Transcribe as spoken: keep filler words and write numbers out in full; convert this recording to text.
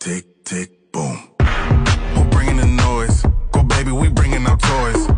tick, tick, boom. Who bringing the noise? Go baby, we bringing our toys.